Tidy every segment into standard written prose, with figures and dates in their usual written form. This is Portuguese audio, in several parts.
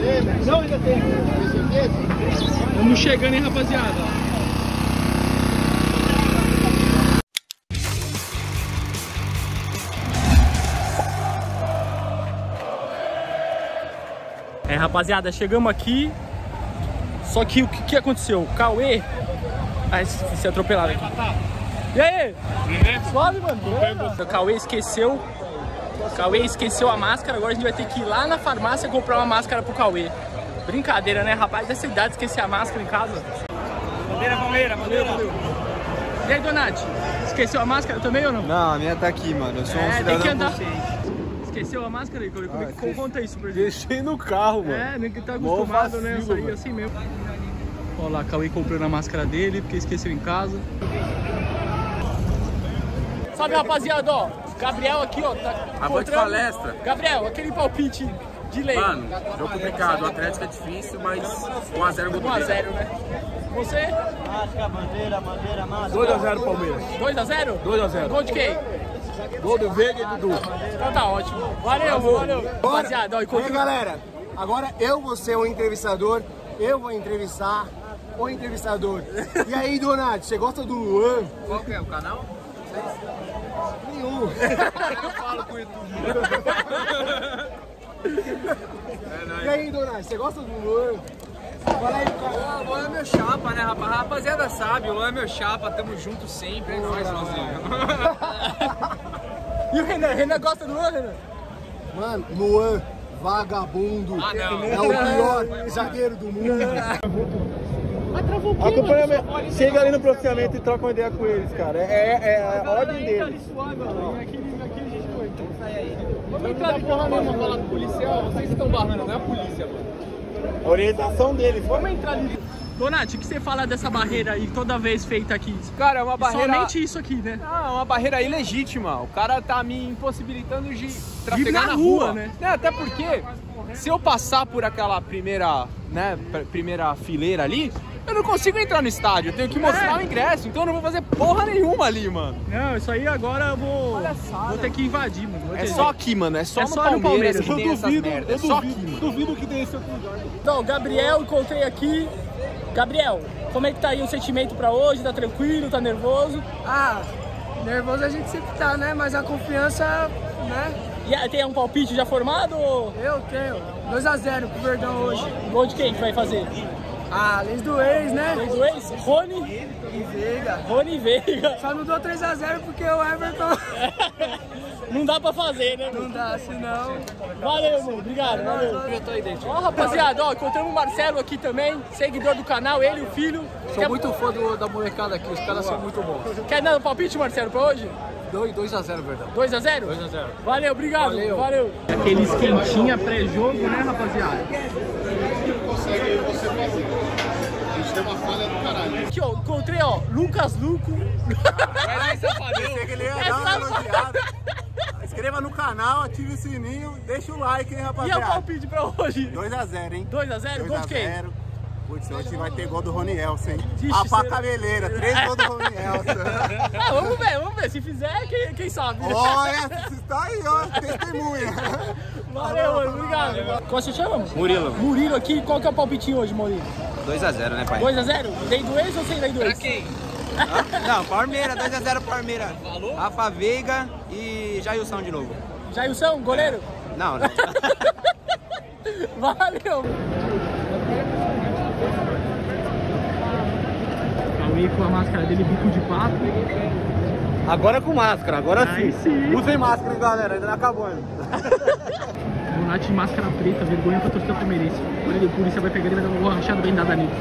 Não, ainda tem. Vamos chegando, hein, rapaziada. É, rapaziada, chegamos aqui. Só que o que aconteceu? O Cauê... Ai, se atropelado aqui. E aí? Suave, mano. O Cauê esqueceu. O Cauê esqueceu a máscara. Agora a gente vai ter que ir lá na farmácia comprar uma máscara pro Cauê. Brincadeira, né, rapaz? Dessa idade esquecer a máscara em casa. Bandeira, Palmeira, bandeira. E aí, Donati? Esqueceu a máscara também ou não? Não, a minha tá aqui, mano. Eu sou um cidadão consciente. Esqueceu a máscara aí? Conta isso pra gente. Deixei no carro, mano. É, nem que tá acostumado, né? Eu saí assim mesmo. Olha lá, Cauê comprando a máscara dele, porque esqueceu em casa. Sabe, rapaziada, ó, Gabriel aqui, ó, tá Avante de palestra. Gabriel, aquele palpite de lei. Mano, jogo complicado, o Atlético é difícil, mas 1x0 gol do 1x0, né? Você? Máscara, bandeira, máscara. 2x0 Palmeiras. 2x0? 2x0. Gol de quem? Gol do Veiga e do Dudu. Então tá ótimo. Valeu, valeu. Rapaziada, ó, E aí, galera, agora eu vou ser o entrevistador, eu vou entrevistar o entrevistador. E aí, Donati, você gosta do Luan? Qual que é o canal? Nenhum. Eu falo com o YouTube. E aí, Donati, você gosta do Luan? Fala aí, cara. O Luan é meu chapa, né, rapaz? A rapaziada sabe, o Luan é meu chapa, tamo junto sempre, é nóis, Luanzinho. E o Renan? Renan gosta do Luan, Renan? Mano, Luan, vagabundo, Ah, não. é o pior zagueiro do mundo. Acompanha, chega ali no processamento e troca uma ideia com eles, cara. É a ordem deles. Vamos entrar de porra nenhuma falar com o policial. Vocês estão barrando, não é a polícia, mano. A orientação deles. Vamos entrar ali. Donati, o que você fala dessa barreira aí toda vez feita aqui? Cara, é uma barreira... Somente isso aqui, né? Não, é uma barreira ilegítima. O cara tá me impossibilitando de na trafegar na rua, rua, né? Até porque, se eu passar por aquela primeira fileira ali, eu não consigo entrar no estádio. Eu tenho que mostrar o ingresso, então eu não vou fazer porra nenhuma ali, mano. Não, isso aí agora eu vou ter que invadir, mano. É só aqui, mano. É só no só no Palmeiras Palmeiras. que tem essas merdas. É só aqui, mano. Duvido que tenha esse outro lugar. Então, Gabriel, encontrei aqui. Gabriel, como é que tá aí o sentimento pra hoje? Tá tranquilo? Tá nervoso? Ah, nervoso a gente sempre tá, né? Mas a confiança, né? E aí, tem um palpite já formado? Ou... Eu tenho. 2x0 pro Verdão hoje. Gol de quem que vai fazer? Ah, além do ex, né? Fez o ex? Rony E Veiga. Rony e Veiga. Só não dou 3x0 porque o Everton Não dá pra fazer, né, não mano? dá, senão... Valeu, mano. Obrigado, valeu. Eu tô aí dentro. Ó, rapaziada, ó, encontramos o Marcelo aqui também, seguidor do canal, ele e o filho. Sou muito fã da molecada aqui, os caras são muito bons. Quer dar um palpite, Marcelo, pra hoje? 2x0, verdade. 2x0? 2x0. Valeu, obrigado. Valeu. Aquele esquentinha pré-jogo, né, rapaziada? A gente tem uma falha do caralho. Aqui, ó, encontrei, ó, Lucas Luco. Vai lá, safadão. Pensei que ele ia dar uma elogiada. Inscreva no canal, ative o sininho, deixa o like, hein, E é o rapaziada. palpite pra hoje? 2x0, hein? 2x0? Gol de quem? 2x0. Putz, hoje vai ter gol do Rony Elson, hein? Vixe, A pá será? cabeleira, 3 gols do Rony Elson. Ah, vamos ver. Se fizer, quem sabe? Olha, você tá aí, ó, testemunha. Valeu, mano, obrigado. Como você chama? Murilo. Murilo aqui, qual que é o palpitinho hoje, Murilo? 2x0, né, pai? 2x0? Lei do ex ou sem lei do ex? quem? Não, Palmeiras, 2x0 Palmeiras. Rafa Veiga e Jailson de novo. Jailson, goleiro? Não, não. Valeu! Cauê com a máscara dele, bico de pato. Agora com máscara, agora Aí sim. sim. Usem máscara, hein, galera, ainda não acabou ainda. Donati de máscara preta, vergonha pra torcida palmeirense. Olha ele, a polícia vai pegar ele e vai dar uma rachada bem dada nele.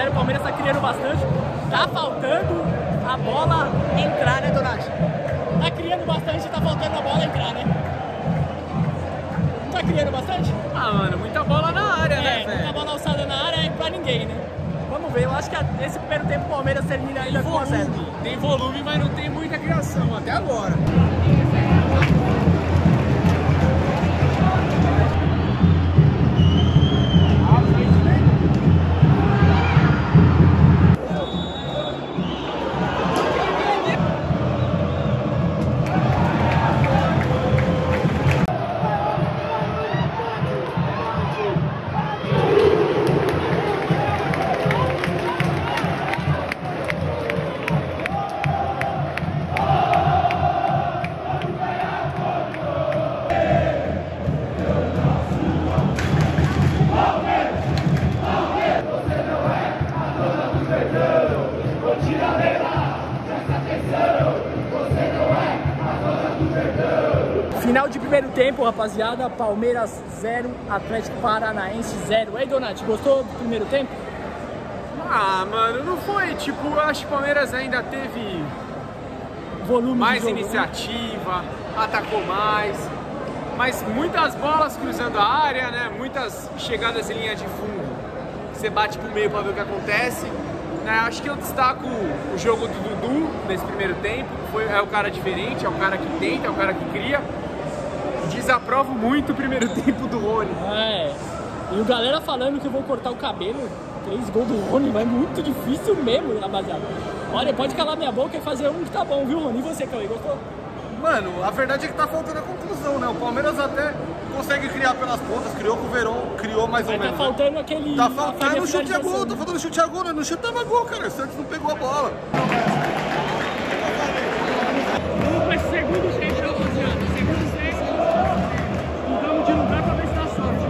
0, o Palmeiras tá criando bastante. Tá faltando a bola entrar, né, Donati? Tá criando bastante, tá faltando a bola entrar, né? Tá criando bastante? Ah, mano, muita bola na área, né, velho? Muita bola alçada na área é pra ninguém, né? Vamos ver, eu acho que esse primeiro tempo o Palmeiras termina ainda com 1 a 0. Tem volume, mas não tem muita criação até agora. Final de primeiro tempo, rapaziada. Palmeiras 0, Atlético Paranaense 0. Ei, Donati, gostou do primeiro tempo? Ah, mano, não foi. Tipo, eu acho que o Palmeiras ainda teve Volume mais de jogo, iniciativa, atacou mais. Mas muitas bolas cruzando a área, né? Muitas chegadas em linha de fundo. Você bate pro meio pra ver o que acontece. Né? Acho que eu destaco o jogo do Dudu nesse primeiro tempo. É o cara diferente, é o cara que tenta, é o cara que cria. Desaprovo muito o primeiro tempo do Rony. É. E o galera falando que eu vou cortar o cabelo. 3 gols do Rony, mas é muito difícil mesmo, rapaziada. Olha, pode calar minha boca e fazer um que tá bom, viu, Rony? E você, Cauê, gostou? Mano, a verdade é que tá faltando a conclusão, né? O Palmeiras até consegue criar pelas pontas, criou com o Verón, criou mais ou Mas menos. tá faltando aquele... Tá faltando chute a gol, finalização. tá faltando chute a gol, né? No chute tava gol, cara. O Santos não pegou a bola. Vamos pra esse segundo tempo, rapaziada. Segundo tempo. Mudamos de lugar pra ver se dá sorte.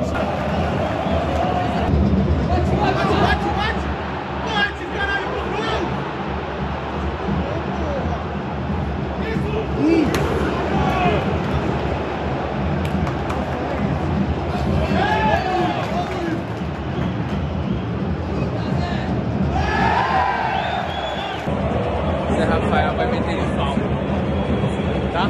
Bate, caralho, pro gol! Zé Rafael vai meter ele falta. Tá?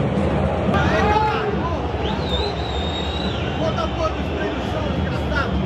Bota a porra do spray no chão, desgraçado!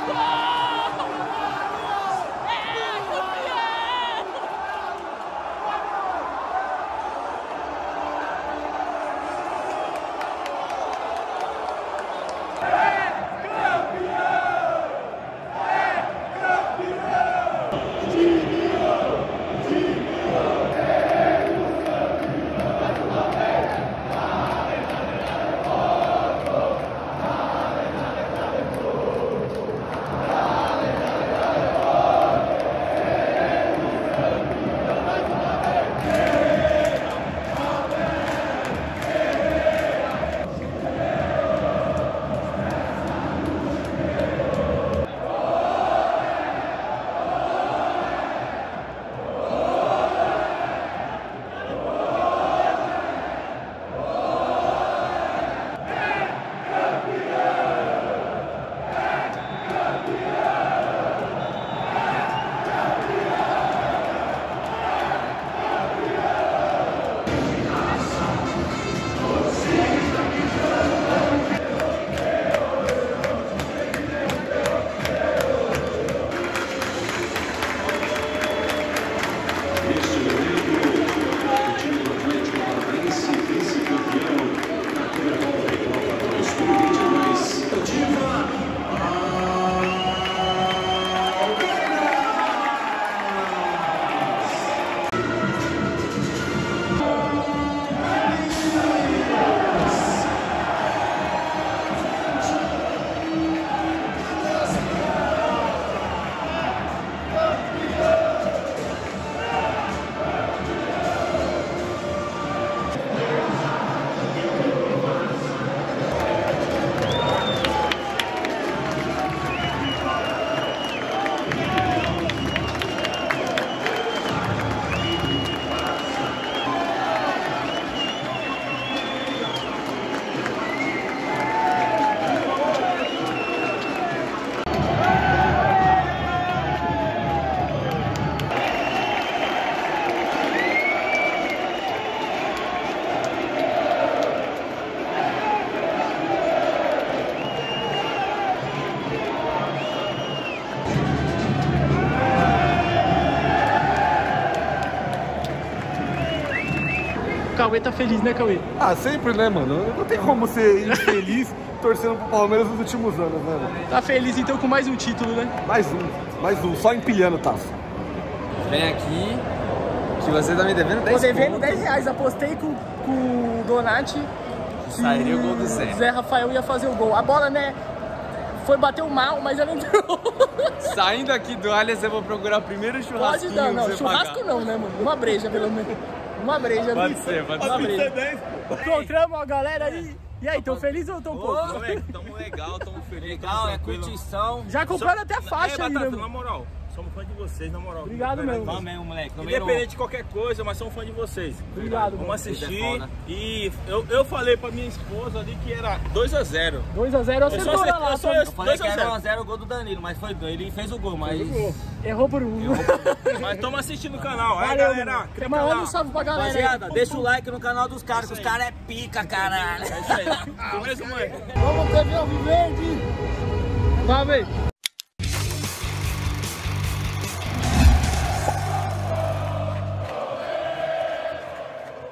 Cauê tá feliz, né, Cauê? Ah, sempre, né, mano? Não tem como ser infeliz torcendo pro Palmeiras nos últimos anos, né, mano? Tá feliz então com mais um título, né? Mais um, só empilhando o taço. Vem aqui, que você tá me devendo 10 Tô devendo contos. 10 reais, apostei com o Donati. Sairia o gol do Zé. Zé Rafael ia fazer o gol. A bola, né, foi bater o mal, mas ela entrou. Saindo aqui do Allianz, eu vou procurar o primeiro churrasquinho. Pode dar, não. pra você Churrasco pagar. não, né, mano? Uma breja, pelo menos. Uma breja. Pode ser, pode Uma ser. breja. Encontramos a galera aí. E aí, tão feliz ou tão pouco? Moleque, tamo legal, tamo feliz. Legal, é curtição. Já compraram até a faixa aí, né, Batata, mano? na moral, somos fãs de vocês, na moral. Obrigado mesmo. Vamos mesmo, moleque. Independente de qualquer coisa, mas somos fãs de vocês. Obrigado, Vamos mano. assistir. E eu falei pra minha esposa ali que era 2-0. 2-0, acertou lá. Eu falei que era 1x0 o gol do Danilo, mas foi dois. Ele fez o gol, mas... Errou por um. Mas estamos assistindo o canal. Aí, Valeu, galera, mano. clica Manda lá. um salve pra galera aí. Rapaziada, deixa o like no canal dos caras, que os caras é pica, caralho. É isso aí. Tu mesmo, mãe. Vamos, TV Alviverde. Vamos ver.